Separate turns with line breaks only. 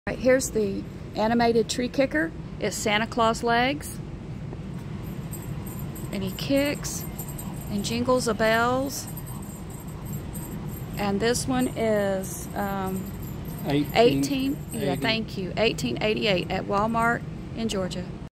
Right, here's the animated tree kicker. It's Santa Claus legs. And he kicks and jingles the bells. And this one is 18. Yeah, thank you. 1888 at Walmart in Georgia.